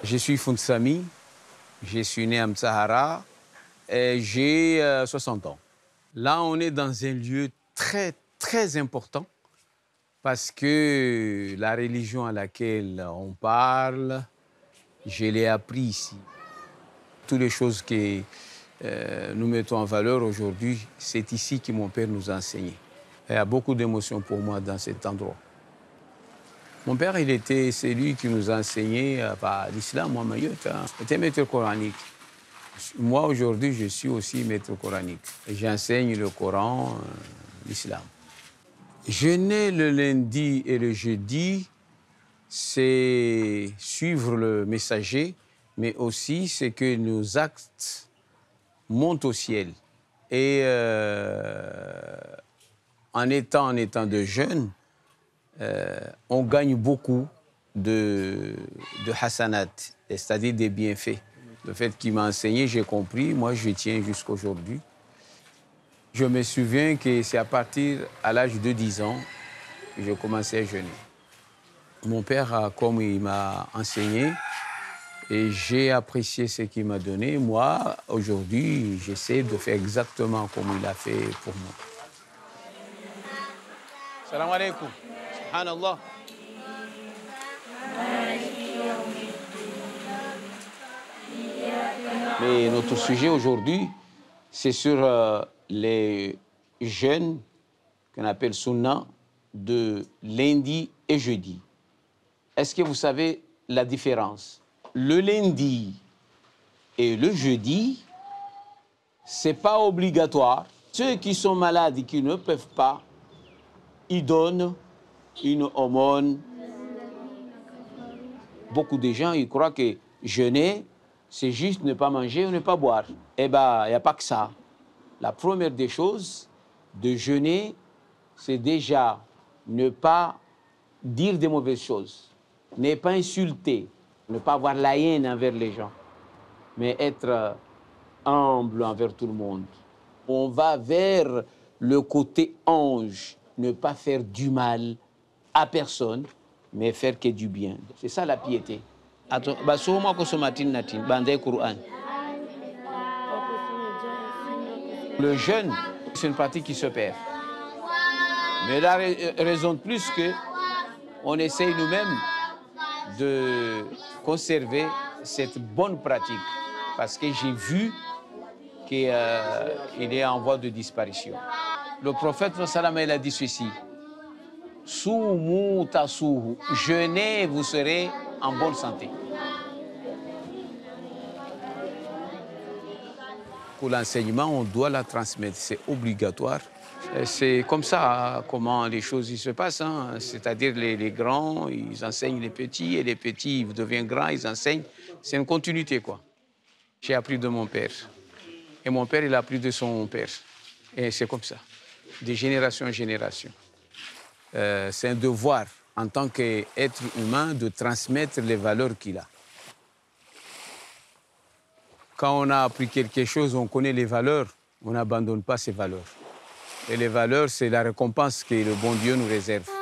Je suis Founsami, je suis né à Mtsahara et j'ai 60 ans. Là, on est dans un lieu très important parce que la religion à laquelle on parle, je l'ai appris ici. Toutes les choses que nous mettons en valeur aujourd'hui, c'est ici que mon père nous a enseigné. Il y a beaucoup d'émotions pour moi dans cet endroit. Mon père, c'est lui qui nous a enseigné l'islam, moi, il était maître coranique. Moi, aujourd'hui, je suis aussi maître coranique. J'enseigne le Coran, l'islam. Jeûner le lundi et le jeudi, c'est suivre le messager, mais aussi c'est que nos actes montent au ciel. Et en étant de jeûne, on gagne beaucoup de hasanat, c'est-à-dire des bienfaits. Le fait qu'il m'a enseigné, j'ai compris, moi je tiens jusqu'à aujourd'hui. Je me souviens que c'est à l'âge de 10 ans que j'ai commencé à jeûner. Mon père, comme il m'a enseigné, et j'ai apprécié ce qu'il m'a donné. Moi, aujourd'hui, j'essaie de faire exactement comme il a fait pour moi. Salam alaikum. Subhanallah. Mais notre sujet aujourd'hui, c'est sur les jeûnes qu'on appelle Sunna de lundi et jeudi. Est-ce que vous savez la différence? Le lundi et le jeudi, c'est pas obligatoire. Ceux qui sont malades et qui ne peuvent pas, ils donnent une aumône. Beaucoup de gens, ils croient que jeûner, c'est juste ne pas manger ou ne pas boire. Eh bien, il n'y a pas que ça. La première des choses de jeûner, c'est déjà ne pas dire des mauvaises choses, ne pas insulter, ne pas avoir la haine envers les gens, mais être humble envers tout le monde. On va vers le côté ange, ne pas faire du mal à personne, mais faire que du bien. C'est ça la piété. Le jeûne, c'est une pratique qui se perd. Mais la raison de plus qu'on essaye nous-mêmes de conserver cette bonne pratique. Parce que j'ai vu qu'il est en voie de disparition. Le prophète sallam, il a dit ceci: Soumu tasuhu, jeûnez, vous serez en bonne santé. Pour l'enseignement, on doit la transmettre, c'est obligatoire. C'est comme ça comment les choses se passent. Hein. C'est-à-dire les grands, ils enseignent les petits, et les petits ils deviennent grands, ils enseignent. C'est une continuité, quoi. J'ai appris de mon père. Et mon père, il a appris de son père. Et c'est comme ça, de génération en génération. C'est un devoir, en tant qu'être humain, de transmettre les valeurs qu'il a. Quand on a appris quelque chose, on connaît les valeurs, on n'abandonne pas ces valeurs. Et les valeurs, c'est la récompense que le bon Dieu nous réserve.